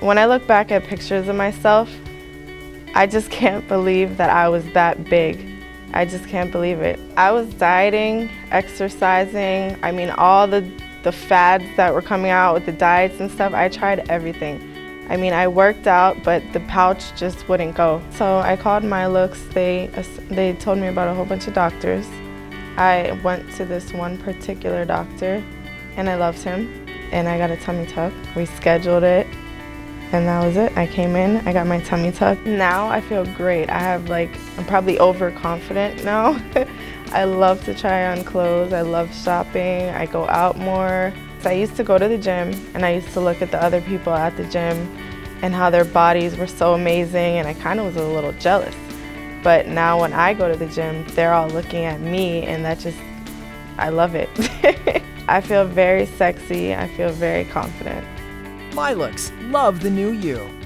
When I look back at pictures of myself, I just can't believe that I was that big. I just can't believe it. I was dieting, exercising, I mean all the fads that were coming out with the diets and stuff, I tried everything. I mean, I worked out, but the pouch just wouldn't go. So I called MyLooks. They told me about a whole bunch of doctors. I went to this one particular doctor, and I loved him. And I got a tummy tuck. We scheduled it, and that was it. I came in, I got my tummy tuck. Now I feel great. I'm probably overconfident now. I love to try on clothes. I love shopping. I go out more. So I used to go to the gym, and I used to look at the other people at the gym and how their bodies were so amazing, and I kind of was a little jealous. But now when I go to the gym, they're all looking at me, and I love it. I feel very sexy. I feel very confident. MyLooks, love the new you.